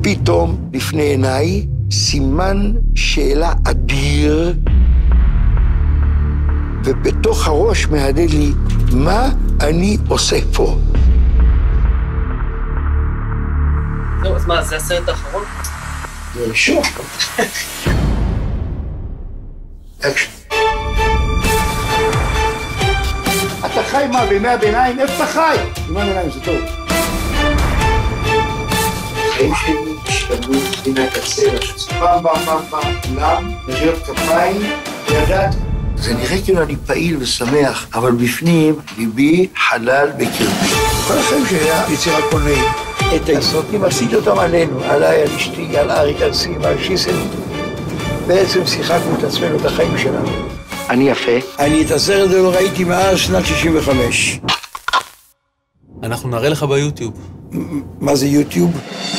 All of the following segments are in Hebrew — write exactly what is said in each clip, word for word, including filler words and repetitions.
ופתאום לפני עיניי סימן שאלה אדיר, ובתוך הראש מהדהד לי, מה אני עושה פה? זהו, אז מה, זה הסרט האחרון? זה ראשון. אקשן. אתה חי מה, בימי הביניים? איפה אתה חי? בימי הביניים זה טוב. החיים שלי השתנו מן הקצה, פעם, פעם, פעם, פעם, כולם, מחיאות כפיים, וידעתי. זה נראה כאילו אני פעיל ושמח, אבל בפנים ליבי חלל בקרבי. כל החיים שהיה יצירה קולנועית. את הסרטים עשיתי אותם עלינו, עליי, על אשתי, על אריק, על סימה, על שיסל. בעצם שיחקנו את עצמנו, את החיים שלנו. אני יפה. אני את הסרט הזה לא ראיתי מאז שנת שישים וחמש. אנחנו נראה לך ביוטיוב. מה זה יוטיוב?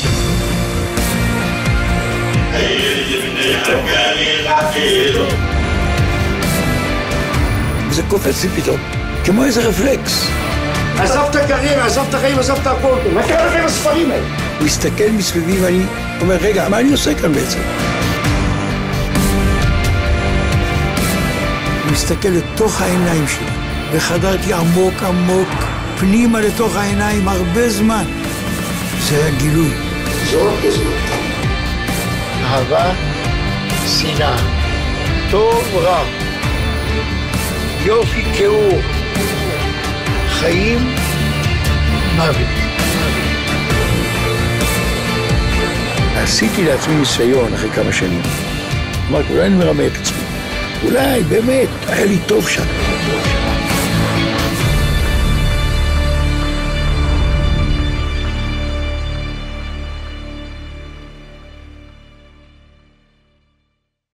זה קופץ לי פתאום, כמו איזה רפלקס. עזב את הקריירה, עזב את החיים, עזב את הכל. מה קרה לכם הספרים האלה? הוא הסתכל מסביבי ואני אומר, רגע, מה אני עושה כאן בעצם? הוא מסתכל לתוך העיניים שלי, וחדרתי עמוק עמוק, פנימה לתוך העיניים הרבה זמן. זה היה גילוי. זאת וזאת. אהבה, שנאה, טוב רע, יופי כאור, חיים, מוות. עשיתי לעצמי ניסיון אחרי כמה שנים. אמרתי, אולי אני מרמה את עצמי. אולי, באמת, היה לי טוב שם.